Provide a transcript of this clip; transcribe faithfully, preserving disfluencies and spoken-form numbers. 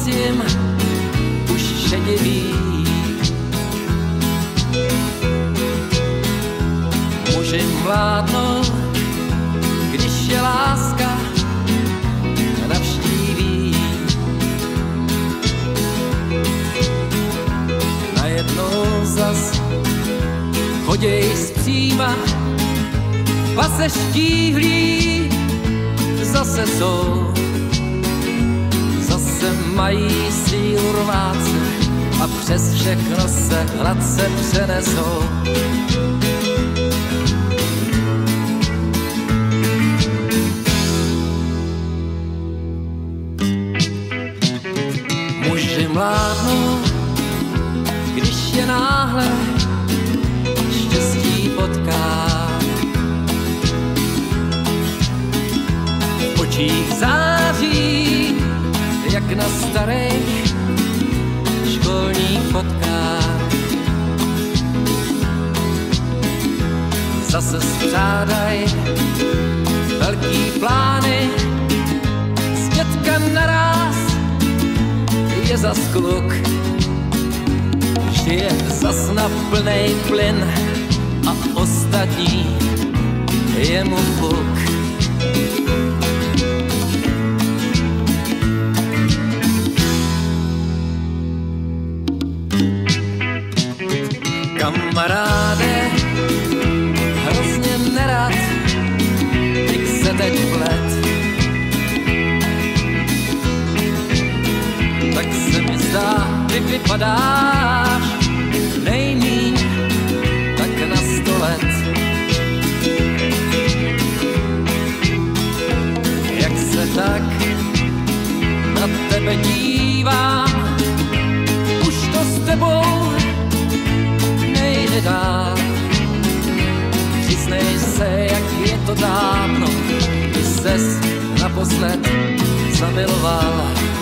podzim už šedivý. Muži mládnou, když je láska navštíví. Najednou zas choděj zpříma, pase štíhlí zase jsou. Zase mají sílu rvát se a přes všechno se hladce přenesou. Muži mládnou, když je náhle štěstí potká. V očích září, jak na starých školních fotkách. Zase střádaj velký plány, z dětka naráz je zas kluk. Žije zas na plnej plyn a ostatní je mu fuk. Kamaráde, hrozně nerad bych se teď plet. Tak se mi zdá, ty vypadáš nejmíň tak na sto let. Jak se tak na tebe dívám, už to s tebou nejde dál. Přiznej se, jak je to dávno, kdy ses naposled zamiloval.